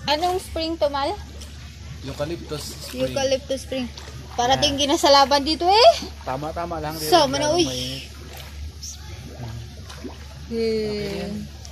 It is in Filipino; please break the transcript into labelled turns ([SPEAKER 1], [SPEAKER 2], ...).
[SPEAKER 1] Anong spring to, Mal?
[SPEAKER 2] Eucalyptus spring.
[SPEAKER 1] Eucalyptus spring. Parating ginasalaban dito eh.
[SPEAKER 2] Tama-tama lang.
[SPEAKER 1] So, mana uy.
[SPEAKER 2] May...
[SPEAKER 1] Hmm.